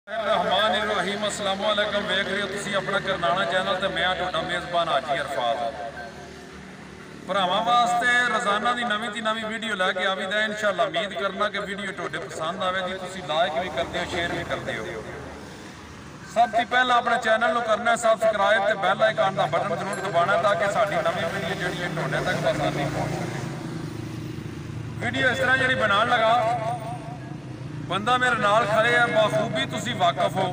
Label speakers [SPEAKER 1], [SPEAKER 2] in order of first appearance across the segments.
[SPEAKER 1] रहमान अस्सलाम वालेकुम वेख रहे हो तुसी अपना करनाना चैनल ते मैं तुहाडा मेज़बान हाजी अरफात भरावां वास्ते रोजाना की नवीं ती नवीं वीडियो लैके आवीदा इंशाअल्लाह उम्मीद करना कि वीडियो तुहाडे पसंद आवेगी तुसी लाइक भी करते हो शेयर भी करते हो। सब तो पहला अपने चैनल को करना है सबसक्राइब ते बैल आइकन का बटन जरूर दबाना ताकि साडी नवीं वीडियो जिहड़ी है तुहाडे तक आसानी पहुंच सके। वीडियो इस तरह जिहड़ी बनाने लगा बंदा मेरे नाल खड़े है बखूबी तुसी वाकफ हो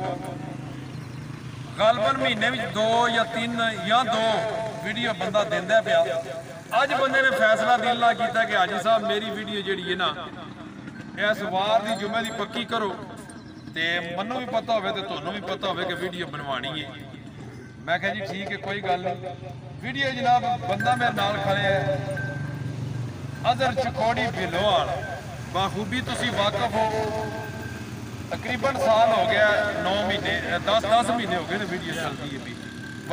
[SPEAKER 1] गलबन महीने में 2 या 3 या 2 वीडियो बंदा देंदा पिया। अज बंदे ने फैसला दिल ना किया कि हाजी साहब मेरी वीडियो जिहड़ी है ना इस वार की जुमे की पक्की करो तो मनु भी पता हो तुहानू भी पता हो कि वीडियो बनवानी है। मैं कहा जी ठीक है कोई गल नहीं। वीडियो जनाब बंदा मेरे नाल खड़े है अजहर चकोड़ी बिलोवाल बखूबी तुसी वाकफ हो तकरीबन साल हो गया 9 महीने 10 महीने हो गए वीडियो चलती है भी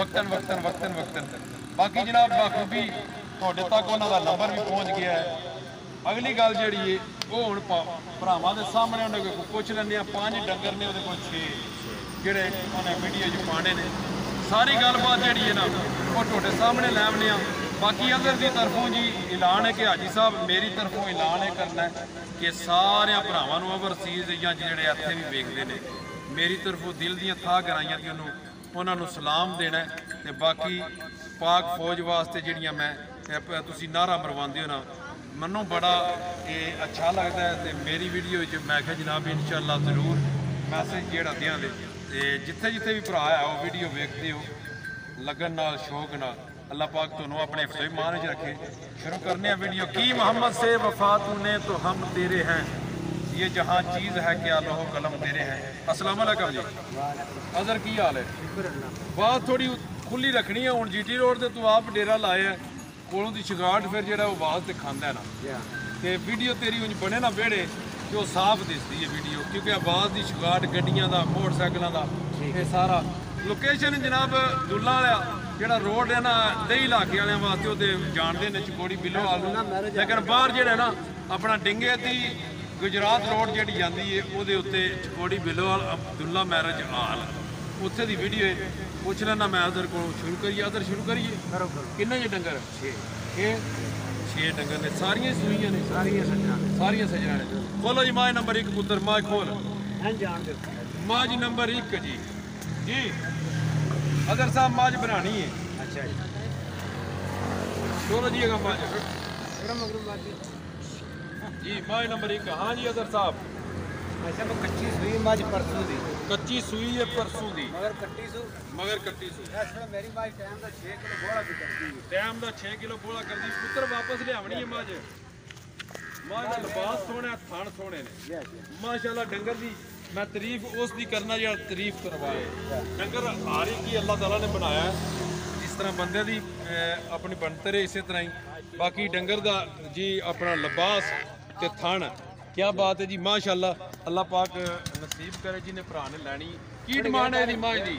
[SPEAKER 1] वक्तन बाकी जनाब बखूबी तुहाडे तक उन्होंने नंबर भी पहुँच गया है। अगली गल जी है वो हुण भरावां दे सामने उन्हें पुछ लैंदे 5 डंगर ने उहदे कोल 6 जिहड़े उन्हें वीडियो च पाने ने सारी गलबात जी है ना वो तुहाडे सामने लै आने। बाकी अगर की तरफों जी ऐलान है कि हाजी साहब मेरी तरफों ऐलान है करना है कि सारे भरावां नूं ओवरसीज़ या जिहड़े इत्थे भी वेखदे ने मेरी तरफों दिल दियां थाह कराइयां कि उन्हां नूं सलाम देना है। ते बाकी पाक फौज वास्ते जिहड़ियां मैं तुसीं नारा मरवांदे हो ना मन्नू बड़ा अच्छा लगता है। तो मेरी वीडियो मैं क्या जनाब इंशाअल्लाह जरूर मैसेज जिहड़ा देंगे ते जिथे जिथे भी भरा है वो वीडियो वेखते हो लगन नाल शौक नाल अल्लाह पाक तुहानू अपने हिफ्ज़ ईमान च रखे। शुरू करने हैं वीडियो। की मोहम्मद से वफा तूने तो हम तेरे हैं ये जहाँ चीज़ है क्या लोहो कलम तेरे हैं। अस्सलाम वालेकुम जी अजहर की हाल है। बात थोड़ी खुली रखनी है। हुण जीटी रोड से तू आप डेरा लाए है कोलों की शिगाट फिर जो आवाज़ तो खांदा है ना तो वीडियो तेरी उंज बने ना वेड़े तो साफ दिसती है वीडियो क्योंकि आवाज़ की शिगाट गड्डियां का मोटरसाइकिलों का ये सारा लोकेशन जनाब दुल्ला वाला ਜਿਹੜਾ रोड है ना दही इलाके वाले वास्ते वो जानते हैं चकोड़ी बिलोवाल लेकिन बाहर जो ना अपना डिंगे की गुजरात रोड जी जाती है वो चकोड़ी बिलोवाल अब्दुल्ला मैरिज हाल उत्थे की वीडियो है पूछ लेना मैं अदर को शुरू करिए अदर शुरू करिए किन्ने जे डंगर 6 डंगर ने सारिया सूइयां ने सारिया सजना ने। खोलो जी माज नंबर 1 पुत्र माज खोल माज नंबर 1 जी जी अदर साहब माज बनानी है। अच्छा जी चलो जी माज जी माज नंबर 1 हाँ जी अदर साहब।
[SPEAKER 2] अच्छा वो कच्ची सुई माज परसों दी
[SPEAKER 1] कच्ची सुई है परसों दी
[SPEAKER 2] मगर कट्टी सू मेरी माज टाइम का 6 किलो बोला भी करती है
[SPEAKER 1] टाइम का 6 किलो बोला कर दी पुत्र वापस लियावनी है माज का लिबास सोने थान सोने ने माशाल्लाह डंगर दी मैं तारीफ उसकी करना जो तारीफ करवाए डंगर हर एक ही अल्लाह ताला ने बनाया है जिस तरह बंदे की अपनी बनतर है इस तरह ही बाकी डंगर का जी अपना लिबास ते थन क्या बात है जी माशाल्लाह अल्लाह पाक नसीब करे जिन्हें भरा ने लैनी की डिमांड है माज की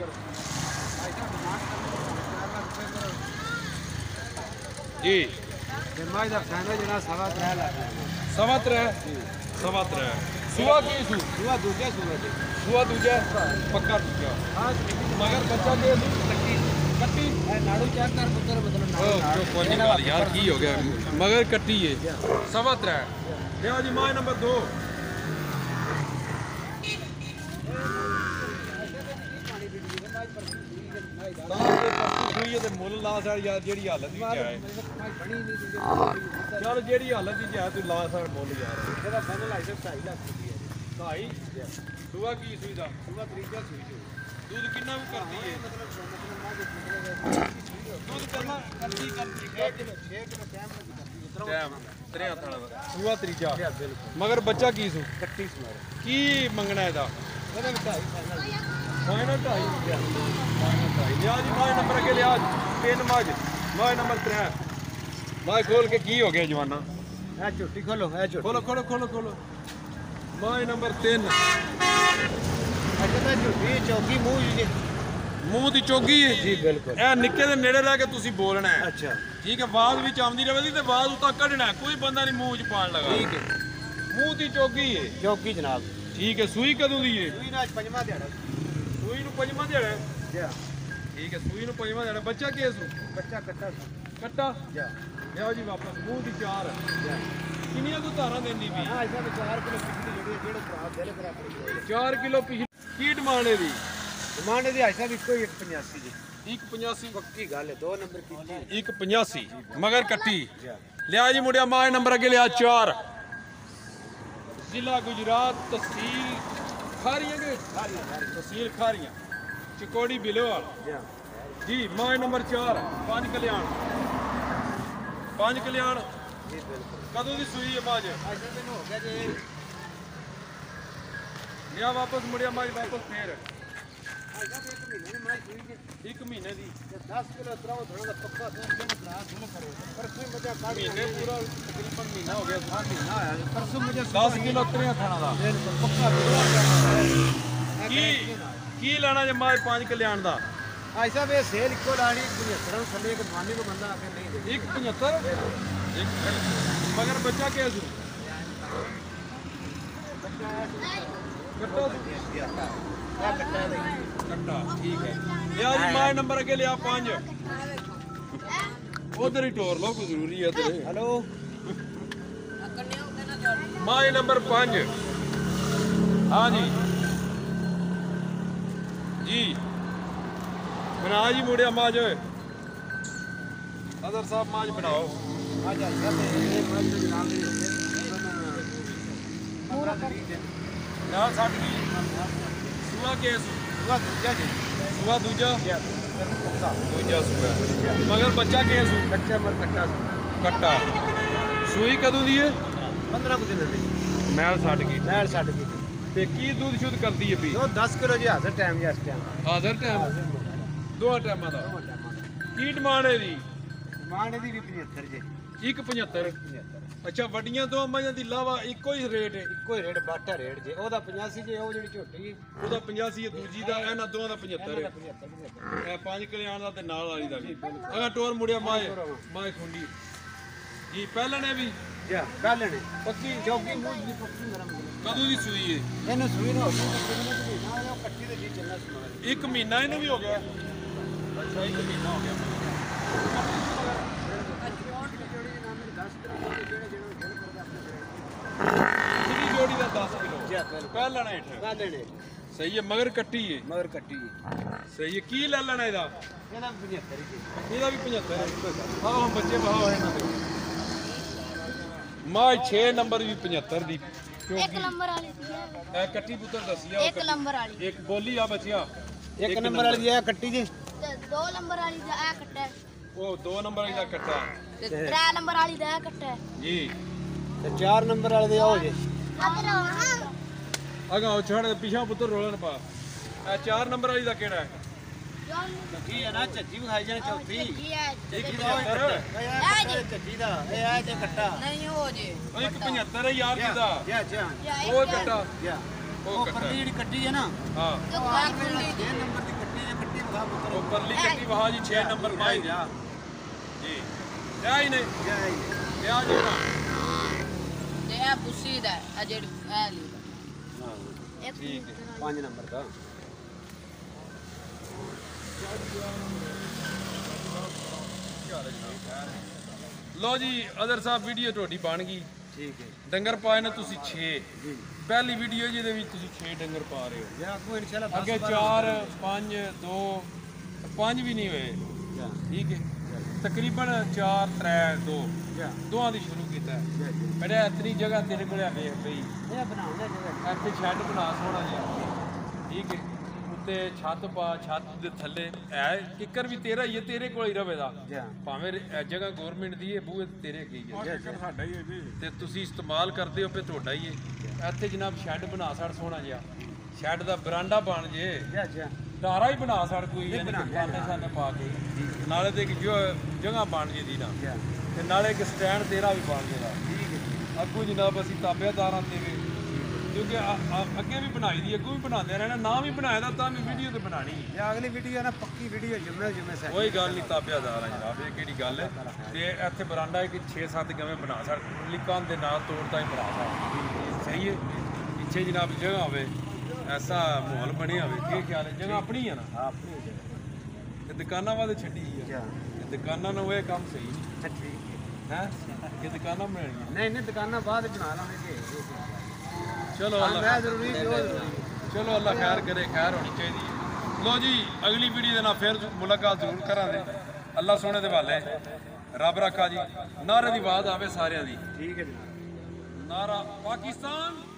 [SPEAKER 1] जी
[SPEAKER 2] माज का फाइनल जो 3.5 लाख
[SPEAKER 1] 3.5 सुआ की
[SPEAKER 2] सुआ दूजा
[SPEAKER 1] सुआ दूजा पक्का दूजा मगर बच्चा के कट्टी
[SPEAKER 2] नाड़ू चेक कर पुत्र मतलब
[SPEAKER 1] यार की हो गया मगर कट्टी है 3.5 लिया जी माज नंबर 2 मुल ला सर यार जी हालत चल जी हालत है तू ला सर मुल यार
[SPEAKER 2] 2.5 लाख
[SPEAKER 1] ढाई सुआ की सुई का
[SPEAKER 2] सुआ तरीका सुई
[SPEAKER 1] दूध कितना भी करती है दूध करना करती
[SPEAKER 2] 6 किलो टाइम
[SPEAKER 1] सुआ तरीका मगर बच्चा की सू
[SPEAKER 2] कट्टी सू
[SPEAKER 1] की मंगना है फाइनल 2.5 लिया जी माज नंबर अगे लिया 3 माज नंबर 3 माज खोल के की हो गया जवाना
[SPEAKER 2] है झोटी खोलो है
[SPEAKER 1] खोलो खोलो खोलो खोलो माज नंबर 3
[SPEAKER 2] अच्छा झोटी चौकी
[SPEAKER 1] मूँह की चौकी है
[SPEAKER 2] जी बिल्कुल
[SPEAKER 1] ए निक्के दे नेड़े रह के तुसी बोलना है।
[SPEAKER 2] अच्छा
[SPEAKER 1] ठीक है आवाज भी आती रहे तो आवाज उतना कढ़ना है कोई बंदा नहीं मूँह च पान लगा
[SPEAKER 2] ठीक है
[SPEAKER 1] मूँह की चौकी है
[SPEAKER 2] चौकी जनाब
[SPEAKER 1] ਠੀਕ ਹੈ ਸੂਈ ਕਦੋਂ ਦੀ ਏ
[SPEAKER 2] ਸੂਈ ਨਾਲ ਪੰਜਵਾਂ ਦਿਹਾੜਾ
[SPEAKER 1] ਸੂਈ ਨੂੰ ਪੰਜਵਾਂ ਦਿਹਾੜਾ
[SPEAKER 2] ਜਾ
[SPEAKER 1] ਠੀਕ ਹੈ ਸੂਈ ਨੂੰ ਪੰਜਵਾਂ ਦਿਹਾੜਾ ਬੱਚਾ ਕੀ ਹੈ ਸੂ
[SPEAKER 2] ਬੱਚਾ ਕੱਟਾ
[SPEAKER 1] ਕੱਟਾ
[SPEAKER 2] ਜਾ
[SPEAKER 1] ਲਿਆਓ ਜੀ ਵਾਪਸ ਮੂੰਹ ਦੀ ਚਾਰ
[SPEAKER 2] ਜਾ
[SPEAKER 1] ਕਿੰਨੀਆਂ ਕੁ ਧਾਰਾਂ ਦਿੰਦੀ ਵੀ
[SPEAKER 2] ਹਾਂ ਇਹਦਾ 4 ਕਿਲੋ ਪਿਛਲੀ ਜਿਹੜੀ ਜਿਹੜੇ ਭਰਾ ਦਿਲ ਬਰਾਬਰ
[SPEAKER 1] 4 ਕਿਲੋ ਪਿਛਲੀ ਕੀ ਡਿਮਾਂਡ ਇਹਦੀ
[SPEAKER 2] ਡਿਮਾਂਡ ਦੀ ਆਇਸਾ ਵੀ ਕੋਈ 185 ਜੀ
[SPEAKER 1] 185
[SPEAKER 2] ਪੱਕੀ ਗੱਲ ਹੈ 2 ਨੰਬਰ ਕੀਤੀ
[SPEAKER 1] 185 ਮਗਰ ਕੱਟੀ
[SPEAKER 2] ਜਾ
[SPEAKER 1] ਲਿਆ ਜੀ ਮੁੰਡਿਆ ਮਾਂ ਨੰਬਰ ਅੱਗੇ ਲਿਆ 4 ਜ਼ਿਲ੍ਹਾ ਗੁਜਰਾਤ ਤਹਿਸੀਲ ਖਾਰੀਆਂ ਦੇ ਤਹਿਸੀਲ ਖਾਰੀਆਂ ਚਕੋੜੀ ਬਿਲੋਵਾਲ
[SPEAKER 2] ਜਾ
[SPEAKER 1] ਜੀ ਮਾਂ ਨੰਬਰ 4 5 ਕਲਿਆਣ 5 ਕਲਿਆਣ
[SPEAKER 2] ਜੀ ਬਿਲਕੁਲ
[SPEAKER 1] ਕਦੋਂ ਦੀ ਸੂਈ ਹੈ ਮਾਜ
[SPEAKER 2] ਆਇਸਾ ਮੈਨੂੰ ਹੋ ਗਿਆ ਜੀ
[SPEAKER 1] ਲਿਆ ਵਾਪਸ ਮੁੰਡਿਆ ਮਾਜ ਵਾਪਸ ਫੇਰ
[SPEAKER 2] ਆਇਸਾ ਵੀ 1 ਮਹੀਨੇ ਦੀ ਮਾਈ ਸੂਈ ਜੀ
[SPEAKER 1] 1 ਮਹੀਨੇ ਦੀ
[SPEAKER 2] 10 ਕਿਲੋ ਤਰਾਉ ਥੋੜਾ ਦਾ ਪੱਕਾ ਤੋਂ ਭਰਾ ਥੋੜਾ ਕਰੋ ਪਰਸੋਂ ਮਜਾ ਕਾਢ
[SPEAKER 1] ਮਹੀਨੇ ਪੂਰਾ ਤਕਰੀਬਨ ਮਹੀਨਾ ਹੋ ਗਿਆ
[SPEAKER 2] ਮਹੀਨਾ ਆਇਆ ਪਰਸੋਂ ਮਜਾ
[SPEAKER 1] 10 ਕਿਲੋ ਤਰਿਆ ਖਾਣਾ ਦਾ
[SPEAKER 2] ਪੱਕਾ
[SPEAKER 1] ਕੀ ਲੈਣਾ ਜੇ ਮਾਜ 5 ਕਲਿਆਣ ਦਾ
[SPEAKER 2] ਆਇਸਾ ਵੀ ਸੇਲ ਇੱਕੋ ਲਾਣੀ 75 ਨੂੰ ਥੱਲੇ ਇੱਕ ਦਵਾਨੀ ਕੋ ਬੰਦਾ ਆ ਕੇ ਨਹੀਂ ਦੇ
[SPEAKER 1] 175 ਮਗਰ ਬੱਚਾ ਕਿਹਾ ਸੀ ਕੱਟਾ ਕੱਟਾ ਠੀਕ ਹੈ ਲਿਆ ਜੀ ਮਾਜ ਨੰਬਰ ਅੱਗੇ ਲਿਆ 5 ਉਧਰ ਹੀ ਟੋਰ ਲੋ ਕੋਈ ਜ਼ਰੂਰੀ ਹੈ ਤੇ
[SPEAKER 2] ਹੈਲੋ
[SPEAKER 1] ਮਾਜ ਨੰਬਰ 5 ਹਾਂ ਜੀ ਜੀ ਬਣਾ ਜੀ ਮੁੰਡਿਆ ਮਾਜ ਅਦਰ ਸਾਹਿਬ ਮਾਜ ਬਣਾਓ
[SPEAKER 2] ਆ ਜਾ ਇਹ ਮਰਦ ਦੇ ਨਾਮ ਦੇ ਪੂਰਾ ਕਰੀ ਦੇ
[SPEAKER 1] ਨਾ ਛੱਡ ਗਈ ਸੁਆ ਕੇਸ
[SPEAKER 2] ਉਹ ਦੂਜਾ ਜੀ
[SPEAKER 1] ਸੁਆ ਦੂਜਾ
[SPEAKER 2] ਯਾ ਪੱਕਾ
[SPEAKER 1] ਦੂਜਾ ਸੁਆ ਮਗਰ ਬੱਚਾ ਕੇਸ
[SPEAKER 2] ਕੱਚਾ ਮਰ ਕੱਟਾ
[SPEAKER 1] ਕੱਟਾ ਸੂਈ ਕਦੋਂ ਦੀ ਹੈ
[SPEAKER 2] 15 ਕੁ ਦਿਨ ਦੇ
[SPEAKER 1] ਮੈਲ ਛੱਡ ਗਈ
[SPEAKER 2] ਨਾਲ ਛੱਡ ਗਈ
[SPEAKER 1] ਤੇ ਕੀ ਦੁੱਧ ਸ਼ੁੱਧ ਕਰਦੀ ਹੈ ਵੀ
[SPEAKER 2] ਉਹ 10 ਕਿਲੋ ਜੀ ਹਾਜ਼ਰ ਟਾਈਮ ਜੀ ਇਸ ਟਾਈਮ
[SPEAKER 1] ਹਾਜ਼ਰ ਟਾਈਮ ਦੋ ਟਾਈਮਾਂ ਦਾ ਕੀ ਡਿਮਾਂਡ ਹੈ ਦੀ
[SPEAKER 2] ਮਾਣੇ ਦੀ ਵੀ 75 ਜੀ
[SPEAKER 1] 175 ਅੱਛਾ ਵੱਡੀਆਂ ਦੋ ਅੰਮਾਂ ਦੀ ਲਾਵਾ ਇੱਕੋ ਹੀ ਰੇਟ ਹੈ
[SPEAKER 2] ਇੱਕੋ ਹੀ ਰੇਟ ਬਾਟਾ ਰੇਟ ਜੇ ਉਹਦਾ 85 ਜੇ ਉਹ ਜਿਹੜੀ ਝੋਟੀ
[SPEAKER 1] ਉਹਦਾ 85 ਹੈ ਦੂਜੀ ਦਾ ਇਹਨਾਂ ਦੋਵਾਂ ਦਾ 75 ਹੈ
[SPEAKER 2] 75
[SPEAKER 1] ਇਹ 5 ਕਲਿਆਣ ਦਾ ਤੇ ਨਾਲ ਵਾਲੀ ਦਾ ਵੀ ਅਗਾ ਟੋਰ ਮੁੜਿਆ ਮਾਏ ਖੁੰਡੀ ਜੀ ਪਹਿਲਾਂ ਨੇ ਵੀ
[SPEAKER 2] ਜਾ ਕੱਲ ਨੇ
[SPEAKER 1] ਪੱਕੀ
[SPEAKER 2] ਚੌਕੀ ਮੂੰਹ ਦੀ ਪੱਕੀ ਨਰਮ
[SPEAKER 1] ਕਦੋਂ ਦੀ ਸੂਈ ਹੈ
[SPEAKER 2] ਇਹਨੂੰ ਸੂਈ ਨੂੰ ਹੋ ਗਈ ਨਾ ਉਹ ਕੱਟੀ ਦੇ ਜੀ ਚੱਲਣਾ ਸਮਾਨ
[SPEAKER 1] 1 ਮਹੀਨਾ ਇਹਨੂੰ ਵੀ ਹੋ ਗਿਆ ਅੱਛਾ 1 ਮਹੀਨਾ ਹੋ ਗਿਆ ਕਿਹਦੀ ਜੋੜੀ ਦਾ 10 ਕਿਲੋ ਪਹਿਲਾਂ ਨੇ
[SPEAKER 2] ਕੱਲ ਨੇ
[SPEAKER 1] ਸਹੀ ਹੈ ਮਗਰ ਕੱਟੀ ਹੈ
[SPEAKER 2] ਮਗਰ ਕੱਟੀ
[SPEAKER 1] ਸਹੀ ਹੈ ਕੀ ਲੈ ਲੈਣਾ ਇਹਦਾ
[SPEAKER 2] ਇਹਦਾ 75 ਜੀ
[SPEAKER 1] ਇਹਦਾ ਵੀ 75 ਹੈ ਆਹ ਬੱਚੇ ਬਹਾਓ ਇਹਨਾਂ ਦੇ ਮਾਂ 6 ਨੰਬਰ ਵੀ 75 ਦੀ
[SPEAKER 3] ਇੱਕ ਨੰਬਰ ਵਾਲੀ ਸੀ
[SPEAKER 1] ਇਹ ਕੱਟੀ ਪੁੱਤਰ ਦੱਸਿਆ
[SPEAKER 3] ਇੱਕ ਨੰਬਰ ਵਾਲੀ
[SPEAKER 1] ਇੱਕ ਬੋਲੀ ਆ ਬੱਚਿਆ
[SPEAKER 2] ਇੱਕ ਨੰਬਰ ਵਾਲੀ ਇਹ ਕੱਟੀ ਜੀ
[SPEAKER 3] ਤੇ ਦੋ ਨੰਬਰ ਵਾਲੀ ਦਾ ਇਹ ਕੱਟਾ
[SPEAKER 1] ਉਹ 2 ਨੰਬਰ ਦਾ ਕੱਟਾ
[SPEAKER 3] ਤੇ 3 ਨੰਬਰ ਵਾਲੀ ਦਾ ਇਹ ਕੱਟਾ
[SPEAKER 1] ਜੀ
[SPEAKER 2] ਤੇ 4 ਨੰਬਰ ਵਾਲੇ ਦੇ ਆਓ ਜੀ
[SPEAKER 1] ਅਗਾ ਉਹ ਛੱਡ ਦੇ ਪਿਛਾ ਪੁੱਤਰ ਰੋਲਣ ਪਾ ਇਹ 4 ਨੰਬਰ ਵਾਲੀ ਦਾ ਕਿਹੜਾ ਹੈ
[SPEAKER 2] ਕੀ ਹੈ ਨਾ ਝੱਜੀ ਵਿਖਾਈ ਜਾਣ ਚੌਥੀ
[SPEAKER 1] ਇੱਕ
[SPEAKER 2] ਇਹ
[SPEAKER 1] 75
[SPEAKER 2] ਝੱਜੀ ਦਾ ਇਹ ਆ ਜੇ ਕੱਟਾ
[SPEAKER 3] ਨਹੀਂ ਹੋ ਜੇ
[SPEAKER 1] ਉਹ ਇੱਕ 75 ਹੈ ਯਾਰ ਦੀ ਦਾ
[SPEAKER 2] ਜਾ ਜਾ
[SPEAKER 1] ਉਹ ਕੱਟਾ
[SPEAKER 2] ਜਾ
[SPEAKER 1] ਉਹ
[SPEAKER 2] ਉਹ
[SPEAKER 1] ਕੱਟਾ
[SPEAKER 2] ਪਰਲੀ ਜਿਹੜੀ ਕੱਟੀ ਹੈ ਨਾ
[SPEAKER 1] ਹਾਂ
[SPEAKER 2] ਉਹ ਆ ਖੁੱਲੀ 6 ਨੰਬਰ ਦੀ ਕੱਟੀ ਹੈ ਕੱਟੀ ਵਿਖਾ ਪੁੱਤਰ
[SPEAKER 1] ਉਹ ਪਰਲੀ ਕੱਟੀ ਵਹਾ ਜੀ 6 ਨੰਬਰ ਮਾਈ
[SPEAKER 2] ਜਾ
[SPEAKER 1] ਜੀ ਲਿਆ ਹੀ ਨੇ
[SPEAKER 2] ਜਾ
[SPEAKER 1] ਲਿਆ ਜੀ ਨਾ
[SPEAKER 3] ਤੇ ਇਹ ਬੁੱਸੀ ਦਾ ਆ ਜਿਹੜੀ ਇਹ ਲਈ
[SPEAKER 1] ਠੀਕ ਹੈ
[SPEAKER 2] 5 ਨੰਬਰ ਦਾ
[SPEAKER 1] ਲੋ ਜੀ ਅਦਰ ਸਾਹਿਬ ਵੀਡੀਓ ਤੁਹਾਡੀ ਬਣ ਗਈ
[SPEAKER 2] ਠੀਕ ਹੈ
[SPEAKER 1] ਡੰਗਰ ਪਾਏ ਨੇ ਤੁਸੀਂ 6
[SPEAKER 2] ਜੀ
[SPEAKER 1] ਪਹਿਲੀ ਵੀਡੀਓ ਜਿਹਦੇ ਵਿੱਚ ਤੁਸੀਂ 6 ਡੰਗਰ ਪਾ ਰਹੇ ਹੋ
[SPEAKER 2] ਜਾ ਕੋਈ ਇਨਸ਼ਾਅੱਲਾ
[SPEAKER 1] ਅੱਗੇ 4 5 2 5 ਵੀ ਨਹੀਂ ਹੋਏ
[SPEAKER 2] ਜਾ
[SPEAKER 1] ਠੀਕ ਹੈ ਤਕਰੀਬਨ 4 3 2
[SPEAKER 2] ਜਾ
[SPEAKER 1] ਦੋਹਾਂ ਦੀ ਸ਼ੁਰੂ ਕੀਤਾ
[SPEAKER 2] ਜਾ
[SPEAKER 1] ਮੇਰੇ ਇਤਨੀ ਜਗ੍ਹਾ ਤੇਰੇ ਕੋਲ ਆ ਵੇਖ ਪਈ
[SPEAKER 2] ਇਹ ਬਣਾਉਣਾ ਜਗ੍ਹਾ
[SPEAKER 1] ਇੱਥੇ ਸ਼ੈੱਡ ਬਣਾ ਸੋਹਣਾ ਜਿਹਾ ਠੀਕ ਹੈ ਉੱਤੇ ਛੱਤ ਪਾ ਛੱਤ ਦੇ ਥੱਲੇ ਹੈ ਕਿੱਕਰ ਵੀ ਤੇਰਾ ਹੀ ਹੈ ਤੇਰੇ ਕੋਲ ਹੀ ਰਵੇਦਾ
[SPEAKER 2] ਜਾ
[SPEAKER 1] ਭਾਵੇਂ ਇਹ ਜਗ੍ਹਾ ਗਵਰਨਮੈਂਟ ਦੀ ਹੈ ਬੂਹੇ ਤੇ ਤੇਰੇ ਕੀ ਹੈ
[SPEAKER 2] ਸਾਡਾ ਹੀ ਹੈ ਜੀ
[SPEAKER 1] ਤੇ ਤੁਸੀਂ ਇਸਤੇਮਾਲ ਕਰਦੇ ਹੋ ਤੇ ਤੁਹਾਡਾ ਹੀ ਹੈ ਇੱਥੇ ਜਨਾਬ ਸ਼ੈੱਡ ਬਣਾ ਸੜ ਸੋਹਣਾ ਜਿਹਾ ਸ਼ੈੱਡ ਦਾ ਬਰਾਂਡਾ ਬਣ ਜੇ
[SPEAKER 2] ਜਾ ਜਾ
[SPEAKER 1] ਧਾਰਾ ਹੀ ਬਣਾ ਸੜ ਕੋਈ ਯਾਨੀ ਕਿ ਖਾਨੇ ਸਾਨੇ ਪਾ ਕੇ ਨਾਲੇ ਤੇ ਇੱਕ ਜਗ੍ਹਾ ਬਣ ਜੇ ਦੀ ਨਾ
[SPEAKER 2] ਜਾ
[SPEAKER 1] ਤੇ ਨਾਲੇ ਇੱਕ ਸਟੈਂਡ ਤੇਰਾ ਵੀ ਬਣ ਜੇਗਾ
[SPEAKER 2] ਠੀਕ ਹੈ
[SPEAKER 1] ਅੱਗੋਂ ਜਨਾਬ ਅਸੀਂ ਤਾਬੇਦਾਰਾਂ ਤੇ ਵੀ ਕਿਉਂਕਿ ਅੱਗੇ ਵੀ ਬਣਾਈ ਦੀ ਅੱਗੋਂ ਵੀ ਬਣਾਉਂਦੇ ਰਹਿਣਾ ਨਾ ਵੀ ਬਣਾਇਆ ਤਾਂ ਵੀ ਵੀਡੀਓ ਤੇ ਬਣਾਣੀ ਹੈ
[SPEAKER 2] ਇਹ ਅਗਲੀ ਵੀਡੀਓ ਨਾ ਪੱਕੀ ਵੀਡੀਓ ਜੁਮੇ ਸੇ
[SPEAKER 1] ਕੋਈ ਗੱਲ ਨਹੀਂ ਤਾਬੇਦਾਰ ਆ ਜਨਾਬ ਇਹ ਕਿਹੜੀ ਗੱਲ ਹੈ ਤੇ ਇੱਥੇ ਬਰਾਂਡਾ ਹੈ ਕਿ 6-7 ਕਿਵੇਂ ਬਣਾ ਸੜ ਲਿਕਾਂ ਦੇ ਨਾਲ ਤੋੜਦਾ ਹੀ ਬਣਾ ਸੜ ਸਹੀ ਹੈ ਪਿੱਛੇ ਜਨਾਬ ਜਗ੍ਹਾ ਹੋਵੇ, ਐਸਾ ਮਾਹੌਲ ਬਣਿਆ ਹੋਵੇ, ਕੀ ਖਿਆਲ ਹੈ? ਜਗ੍ਹਾ ਆਪਣੀ ਹੈ ਨਾ?
[SPEAKER 2] ਆਪਣੀ
[SPEAKER 1] ਤੇ ਦੁਕਾਨਾਂ ਵਾਲੇ ਛੱਡੀ ਆ, ਤੇ ਦੁਕਾਨਾਂ ਨੂੰ ਇਹ ਕੰਮ ਸਹੀ ਨਹੀਂ
[SPEAKER 2] ਠੀਕ
[SPEAKER 1] ਹੈ ਕਿ ਦੁਕਾਨਾਂ ਬਣਾਉਣੀਆਂ।
[SPEAKER 2] ਨਹੀਂ ਨਹੀਂ ਦੁਕਾਨਾਂ ਬਾਅਦ ਬਣਾ ਲਾਂਗੇ।
[SPEAKER 1] ਚਲੋ ਅੱਲਾ
[SPEAKER 2] ਜ਼ਰੂਰੀ
[SPEAKER 1] ਚਲੋ ਅੱਲਾ ਖੈਰ ਕਰੇ, ਖੈਰ ਹੋਣੀ ਚਾਹੀਦੀ ਹੈ। ਲੋ ਜੀ ਅਗਲੀ ਵੀਡੀਓ ਦੇ ਨਾਲ ਫਿਰ ਮੁਲਾਕਾਤ ਜ਼ਰੂਰ ਕਰਾਂਗੇ। ਅੱਲਾ ਸੋਹਣੇ ਦੇ ਵਾਲੇ, ਰੱਬ ਰੱਖਾ ਜੀ। ਨਾਰੇ ਦੀ ਆਵਾਜ਼ ਆਵੇ ਸਾਰਿਆਂ ਦੀ।
[SPEAKER 2] ਠੀਕ ਹੈ ਜਨਾਬ।
[SPEAKER 1] ਨਾਰਾ ਪਾਕਿਸਤਾਨ।